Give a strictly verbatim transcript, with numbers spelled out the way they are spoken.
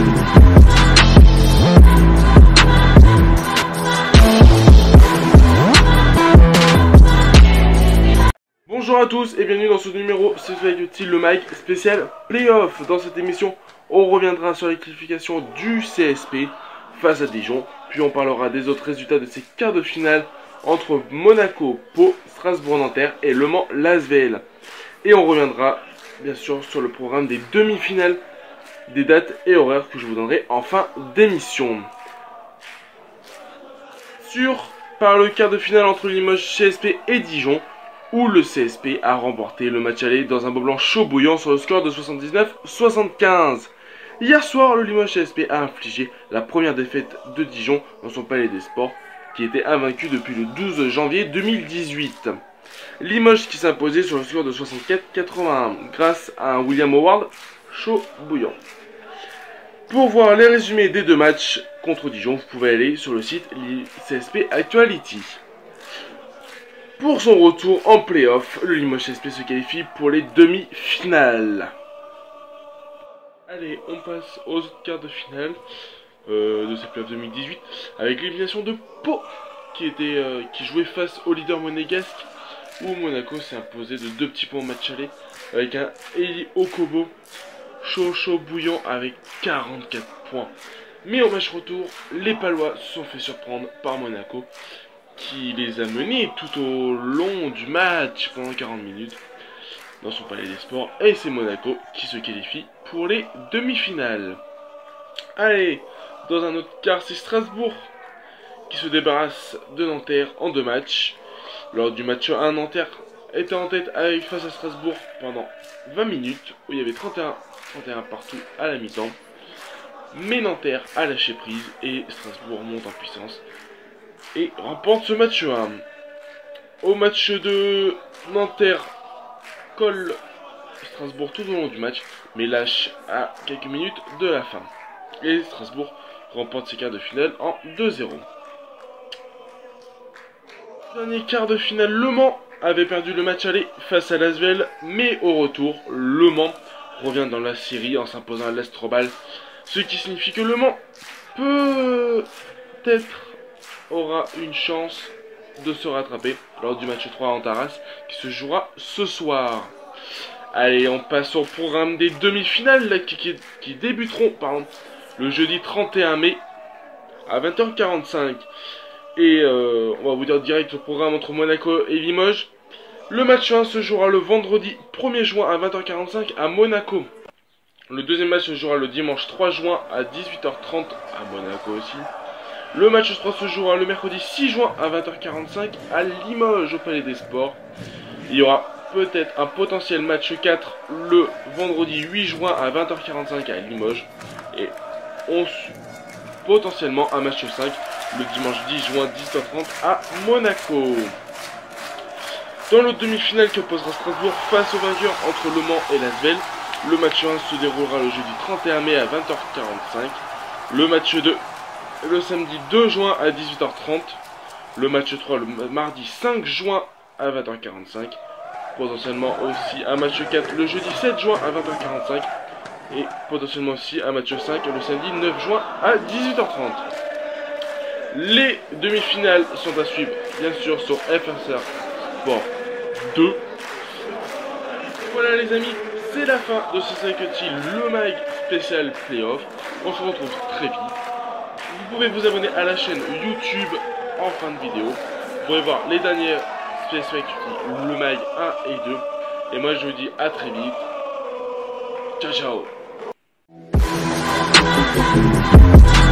Bonjour à tous et bienvenue dans ce numéro, c'est Utile le Mike spécial Playoff. Dans cette émission, on reviendra sur les qualifications du C S P face à Dijon, puis on parlera des autres résultats de ces quarts de finale entre Monaco, Pau, Strasbourg-Nanterre et Le Mans-Las V L. Et on reviendra bien sûr sur le programme des demi-finales, des dates et horaires que je vous donnerai en fin d'émission. Sur par le quart de finale entre Limoges, C S P et Dijon, où le C S P a remporté le match aller dans un beau blanc chaud bouillant sur le score de soixante-dix-neuf à soixante-quinze. Hier soir, le Limoges C S P a infligé la première défaite de Dijon dans son palais des sports, qui était invaincu depuis le douze janvier deux mille dix-huit. Limoges qui s'imposait sur le score de soixante-quatre à quatre-vingt-un grâce à un William Howard chaud bouillant. Pour voir les résumés des deux matchs contre Dijon, vous pouvez aller sur le site C S P Actuality. Pour son retour en play-off, le Limoges C S P se qualifie pour les demi-finales. Allez, on passe aux autres quarts de finale euh, de cette play-off deux mille dix-huit avec l'élimination de Pau qui, était, euh, qui jouait face au leader monégasque, où Monaco s'est imposé de deux petits points au match aller avec un Eli Okobo chaud chaud bouillant avec quarante-quatre points. Mais au match retour, les Palois se sont fait surprendre par Monaco, qui les a menés tout au long du match pendant quarante minutes dans son palais des sports, et c'est Monaco qui se qualifie pour les demi-finales. Allez, dans un autre quart, c'est Strasbourg qui se débarrasse de Nanterre en deux matchs. Lors du match un, Nanterre était en tête avec face à Strasbourg pendant vingt minutes, où il y avait trente et un trente et un partout à la mi-temps, mais Nanterre a lâché prise et Strasbourg monte en puissance et remporte ce match un. Au match de Nanterre, colle Strasbourg tout au long du match, mais lâche à quelques minutes de la fin. Et Strasbourg remporte ses quarts de finale en deux zéro. Dernier quart de finale, Le Mans avait perdu le match aller face à Las V L, mais au retour, Le Mans revient dans la série en s'imposant à l'Astrobal, ce qui signifie que Le Mans peut-être aura une chance de se rattraper lors du match trois en Taras qui se jouera ce soir. Allez, on passe au programme des demi-finales là, qui, qui, qui débuteront pardon, le jeudi trente et un mai à vingt heures quarante-cinq. Et euh, on va vous dire direct le programme entre Monaco et Limoges. Le match un se jouera le vendredi premier juin à vingt heures quarante-cinq à Monaco. Le deuxième match se jouera le dimanche trois juin à dix-huit heures trente à Monaco aussi. Le match trois se jouera le mercredi six juin à vingt heures quarante-cinq à Limoges au Palais des Sports. Il y aura peut-être un potentiel match quatre le vendredi huit juin à vingt heures quarante-cinq à Limoges. Et on potentiellement un match cinq le dimanche dix juin dix-huit heures trente à Monaco. Dans l'autre demi-finale qui opposera Strasbourg face au vainqueur entre Le Mans et Las V L, le match un se déroulera le jeudi trente et un mai à vingt heures quarante-cinq. Le match deux le samedi deux juin à dix-huit heures trente. Le match trois le mardi cinq juin à vingt heures quarante-cinq. Potentiellement aussi un match quatre le jeudi sept juin à vingt heures quarante-cinq. Et potentiellement aussi un match cinq le samedi neuf juin à dix-huit heures trente. Les demi-finales sont à suivre bien sûr sur F S R Sport deux. Voilà les amis, c'est la fin de ce Cycle le Mag spécial Playoff. On se retrouve très vite. Vous pouvez vous abonner à la chaîne YouTube en fin de vidéo. Vous pouvez voir les dernières spéciales le Mag un et deux. Et moi je vous dis à très vite. Ciao ciao.